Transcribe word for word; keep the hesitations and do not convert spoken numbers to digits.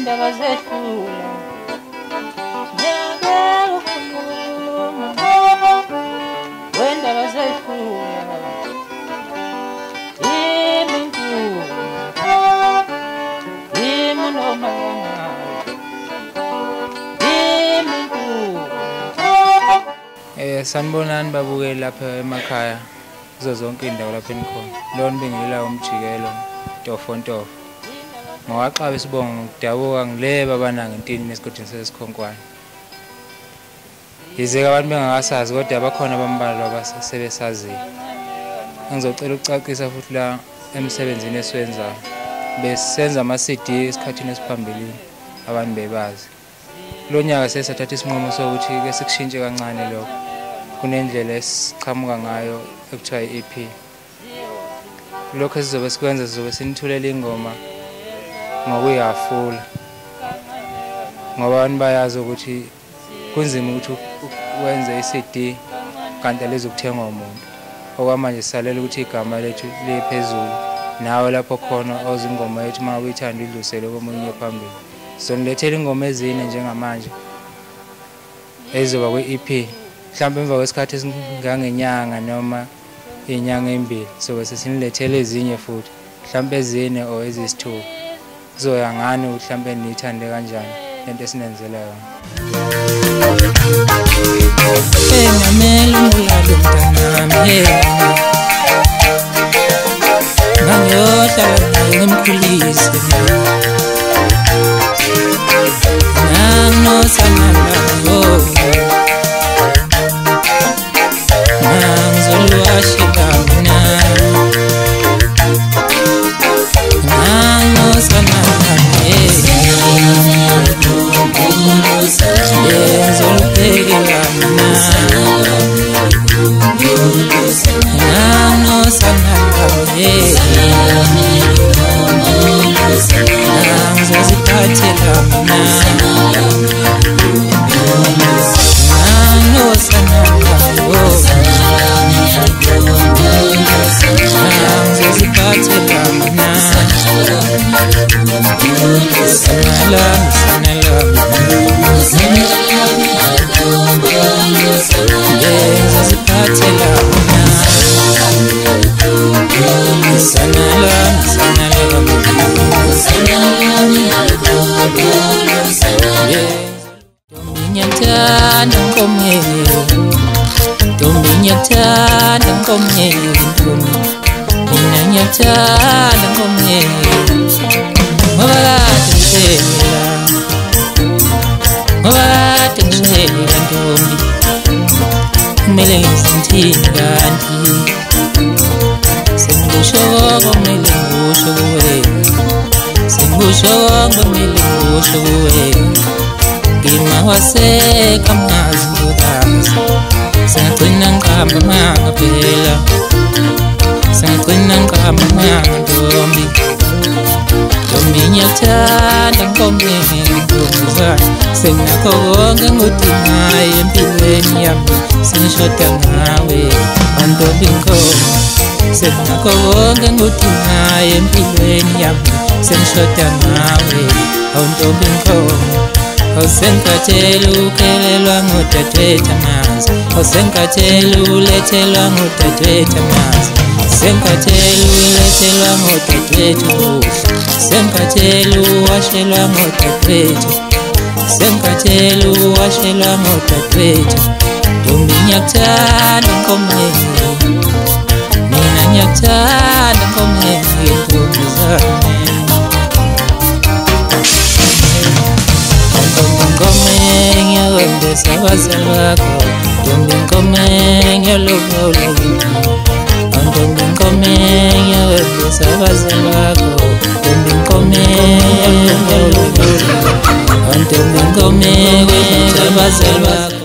indaba zedlula ngeke ukhuluma wendaba zedlula imintu imunoma imintu. Eh sanibonani babukeli lapha emakhaya kuzo zonke indawo lapha enikhona. Lona bengila umjikelo Ntofontofo. Ngowaqaba isibongo ngokudabuka ngileba abananga intini nesigodini sesikhonkwane. Yizeka abantu bengakasazi kodwa bakhona abambalwa abasebesaziyo. Ngizocela ukucacisa futhi la emsebenzini esiwenzayo. Besenza ama-C D esikhathini esiphambilini abantu bebazi. Lo nyaka sesathatha isinqumo sokuthi ke sikushintshe kancane lokho. Kunendlela esiqhamuka ngayo ekuthiwa i-E P. Lokho esizobe sikwenza sizobe sinithulela ingoma ngokuyafula. Ngoba abantu bayazi ukuthi kunzima ukuthi wenze i-C D kanti lezokuthengwa umuntu. Okwamanje sisalela ukuthi igama lethu liphezulu. Nawe lapho khona ozingoma yethu uma uyithanda idlusele komunye phambili. Sonilethela ingoma ezine njengamanje ezizoba kwi-E P. Mhlawumbe emva kwesikhathi esingangenyanga noma inyanga embili sobe sesinilethele ezinye futhi mhlawumbe ezine o ezisithupha. Kuzoya ngani mhlawumbe nithande kanjani lento esinenzela yona. Engamela umlalo mntanami ngangiyohlala ngimkhulise nangosanalayo nangizolwashela mina nangosanalayo yenzoluphekela mina nangosanalayo nangizoziphathela mina Nyathanda ngomnyeni mina nyathanda ngomnyeni ngoba kade ngishela ngoba kade ngishela ntombi kumele ngizithini kanti sengusho kumele ngusho kuwe sengusho kumele ngusho kuwe ngima wasekamngazi ngokazi sengagcina ngihamba mangaphela sengagcina ngihamba mangantombi ntombi ngiyakuthanda nkomeni ntombazane senginakho konke engudingayo empilweni yami sengishoda ngawe wantombi nkomo senginakho konke engudingayo empilweni yami sengishoda ngawe wantombi nkomo. Awusenkathela ukhelelwa ngudadewethu amanzi awusenkathela ulethelwa ngudadewethu amanzi senkathela ulethelwa ngudadewethu ukudla senkathela uwashelwa ngudadewethu senkathela uwashelwa ngudadewethu ntombi ngiyakuthanda nkomeni mina ngiyakuthanda nkomeni ntombazane sabazali bakho ntombi nkomeng yalobola ntombi nkomeng yawebisa abazali bakho ntombi nkomeng yalobola ntombi nkomeng yawebisa abazali bakho.